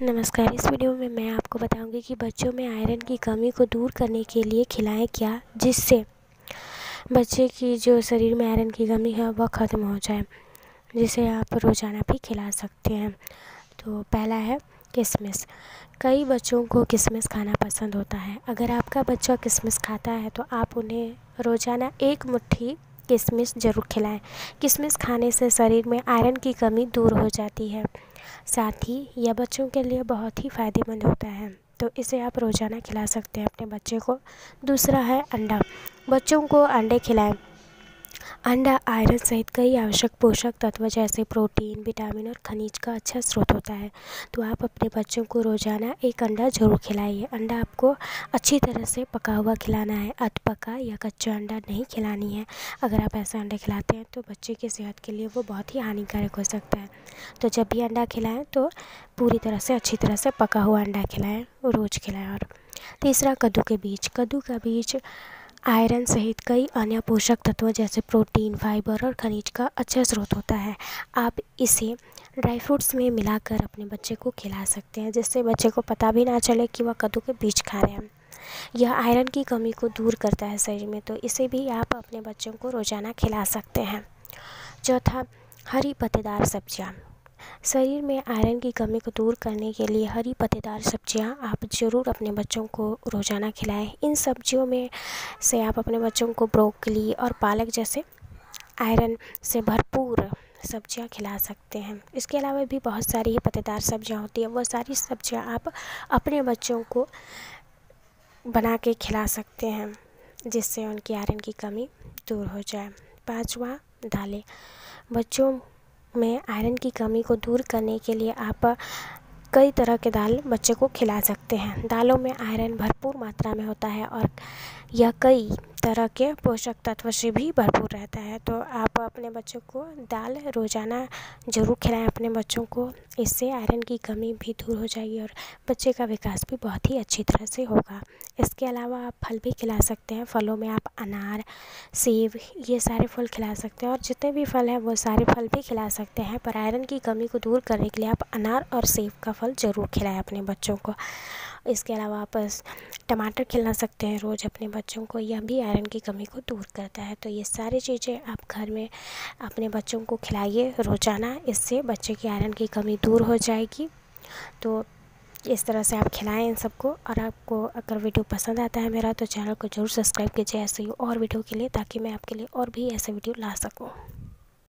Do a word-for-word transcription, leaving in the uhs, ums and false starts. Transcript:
नमस्कार। इस वीडियो में मैं आपको बताऊंगी कि बच्चों में आयरन की कमी को दूर करने के लिए खिलाएं क्या, जिससे बच्चे की जो शरीर में आयरन की कमी है वह ख़त्म हो जाए, जिसे आप रोज़ाना भी खिला सकते हैं। तो पहला है किशमिश। कई बच्चों को किशमिश खाना पसंद होता है। अगर आपका बच्चा किशमिश खाता है तो आप उन्हें रोज़ाना एक मुट्ठी किशमिश ज़रूर खिलाएं। किशमिश खाने से शरीर में आयरन की कमी दूर हो जाती है। साथ ही यह बच्चों के लिए बहुत ही फ़ायदेमंद होता है, तो इसे आप रोज़ाना खिला सकते हैं अपने बच्चे को। दूसरा है अंडा। बच्चों को अंडे खिलाएं। अंडा आयरन सहित कई आवश्यक पोषक तत्व जैसे प्रोटीन, विटामिन और खनिज का अच्छा स्रोत होता है, तो आप अपने बच्चों को रोज़ाना एक अंडा ज़रूर खिलाइए। अंडा आपको अच्छी तरह से पका हुआ खिलाना है, अध पका या कच्चा अंडा नहीं खिलानी है। अगर आप ऐसे अंडे खिलाते हैं तो बच्चे की सेहत के लिए वो बहुत ही हानिकारक हो सकता है। तो जब भी अंडा खिलाएं तो पूरी तरह से अच्छी तरह से पका हुआ अंडा खिलाएं, रोज़ खिलाएं। और तीसरा कद्दू के बीज। कद्दू का बीज आयरन सहित कई अन्य पोषक तत्वों जैसे प्रोटीन, फाइबर और खनिज का अच्छा स्रोत होता है। आप इसे ड्राई फ्रूट्स में मिलाकर अपने बच्चे को खिला सकते हैं, जिससे बच्चे को पता भी ना चले कि वह कद्दू के बीज खा रहे हैं। यह आयरन की कमी को दूर करता है शरीर में, तो इसे भी आप अपने बच्चों को रोज़ाना खिला सकते हैं। चौथा, हरी पत्तेदार सब्जियाँ। शरीर में आयरन की कमी को दूर करने के लिए हरी पत्तेदार सब्जियां आप ज़रूर अपने बच्चों को रोज़ाना खिलाएं। इन सब्जियों में से आप अपने बच्चों को ब्रोकली और पालक जैसे आयरन से भरपूर सब्जियां खिला सकते हैं। इसके अलावा भी बहुत सारी पत्तेदार सब्जियां होती हैं, वो सारी सब्जियां आप अपने बच्चों को बना के खिला सकते हैं, जिससे उनकी आयरन की कमी दूर हो जाए। पाँचवा, दालें। बच्चों में आयरन की कमी को दूर करने के लिए आप कई तरह के दाल बच्चे को खिला सकते हैं। दालों में आयरन भरपूर मात्रा में होता है और यह कई तरह के पोषक तत्व से भी भरपूर रहता है, तो आप अपने बच्चों को दाल रोज़ाना ज़रूर खिलाएं अपने बच्चों को। इससे आयरन की कमी भी दूर हो जाएगी और बच्चे का विकास भी बहुत ही अच्छी तरह से होगा। इसके अलावा आप फल भी खिला सकते हैं। फलों में आप अनार, सेब, ये सारे फल खिला सकते हैं, और जितने भी फल हैं वो सारे फल भी खिला सकते हैं। पर आयरन की कमी को दूर करने के लिए आप अनार और सेब का फल ज़रूर खिलाएं अपने बच्चों को। इसके अलावा आप टमाटर खिला सकते हैं रोज़ अपने बच्चों को, यह भी आयरन की कमी को दूर करता है। तो ये सारी चीज़ें आप घर में अपने बच्चों को खिलाइए रोज़ाना, इससे बच्चे की आयरन की कमी दूर हो जाएगी। तो इस तरह से आप खिलाएं इन सबको। और आपको अगर वीडियो पसंद आता है मेरा, तो चैनल को ज़रूर सब्सक्राइब कीजिए ऐसे ही और वीडियो के लिए, ताकि मैं आपके लिए और भी ऐसे वीडियो ला सकूं।